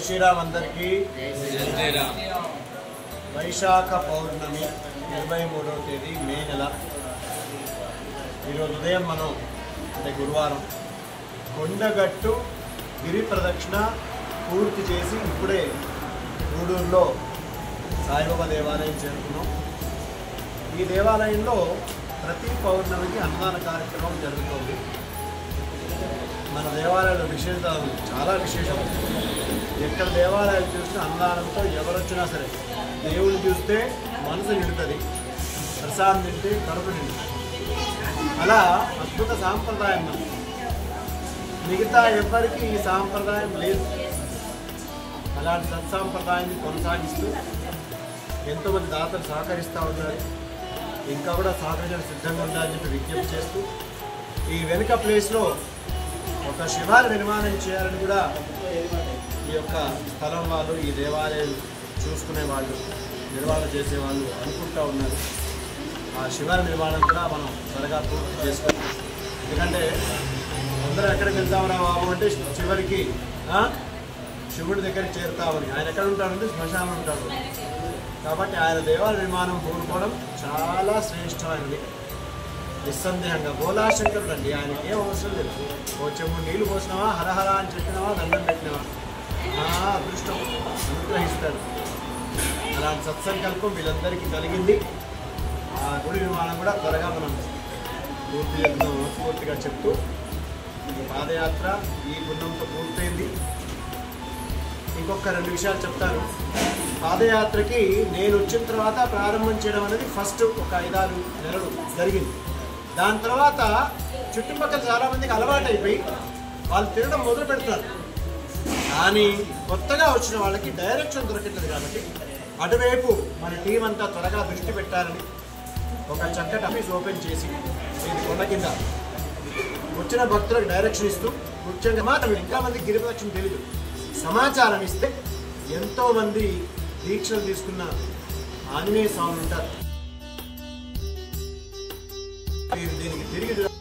శ్రీరామ్ అందరికీ వైశాఖ పౌర్ణమి 23వ తేదీ మే నెల ఈరోజు ఉదయం మనం అంటే గురువారం కొండగట్టు గిరి ప్రదక్షిణ పూర్తి చేసి ఇప్పుడే గూడూరులో సాయిబాబా దేవాలయం చేరుకున్నాం. ఈ దేవాలయంలో ప్రతి పౌర్ణమికి అన్నదాన కార్యక్రమం జరుగుతుంది. మన దేవాలయంలో విశేషాలు చాలా విశేషం. ఎక్కడ దేవాలయాలు చూస్తే అన్నదానంతో ఎవరు వచ్చినా సరే దేవుని చూస్తే మనసు నిండుతుంది, ప్రసాదం తింటే కడుపు నిండుతుంది. అలా అద్భుత సాంప్రదాయం మనకి. మిగతా ఎవరికి ఈ సాంప్రదాయం లేదు. అలాంటి సత్సాంప్రదాయాన్ని కొనసాగిస్తూ ఎంతోమంది దాతలు సహకరిస్తూ ఉన్నారు. ఇంకా కూడా సహకరించడం సిద్ధంగా ఉండాలని చెప్పి విజ్ఞప్తి చేస్తూ ఈ వెనుక ప్లేస్లో ఒక శివాలయ నిర్మాణం చేయాలని కూడా ఈ యొక్క స్థలం వాళ్ళు, ఈ దేవాలయాలు చూసుకునే వాళ్ళు, నిర్వహణ చేసేవాళ్ళు అనుకుంటూ ఉన్నారు. ఆ శివాలయ నిర్మాణం కూడా మనం త్వరగా పూర్తి చేసుకోవాలి. ఎందుకంటే అందరూ ఎక్కడికి వెళ్తామరా బాబు అంటే చివరికి శివుడి దగ్గరికి చేరుతామని. ఆయన ఎక్కడ ఉంటాడంటే శ్మశానం ఉంటాడు. కాబట్టి ఆయన దేవాలయ నిర్మాణం పూనుకోవడం చాలా శ్రేష్టమైనది. నిస్సందేహంగా బోలాశంకరుడు అండి, ఆయనకి ఏం అవసరం లేదు. కొంచెం నీళ్లు పోసినావా, హరహర అని చెప్పినావా, దండం పెట్టినావా, అదృష్టం అనుగ్రహిస్తాడు. అలాంటి సత్సంకల్పం వీళ్ళందరికీ కలిగింది. ఆ గుడి నిర్మాణం కూడా త్వరగా మనం పూర్తిగా చెప్తూ ఈ పాదయాత్ర ఈ పుణ్యంతో పూర్తయింది. ఇంకొక 2 విషయాలు చెప్తాను. పాదయాత్రకి నేను వచ్చిన తర్వాత ప్రారంభం చేయడం అనేది ఫస్ట్ ఒక 5-6 నెలలు జరిగింది. దాని తర్వాత చుట్టుపక్కల చాలామందికి అలవాటు అయిపోయి వాళ్ళు తిరగడం మొదలు పెడతారు. కానీ కొత్తగా వచ్చిన వాళ్ళకి డైరెక్షన్ దొరకట్లేదు. కాబట్టి అటువైపు మన టీం అంతా త్వరగా దృష్టి పెట్టాలని ఒక చక్కటి ఆఫీస్ ఓపెన్ చేసి ఇది కొండ కింద వచ్చిన భక్తులకు డైరెక్షన్ ఇస్తూ ముఖ్యంగా మాట ఇంకా మందికి గిరి ప్రదక్షిణ తెలియదు సమాచారం ఇస్తే ఎంతోమంది దీక్షలు తీసుకున్న ఆంజనేయ స్వామి ఉంటారు. దీనికి తిరిగి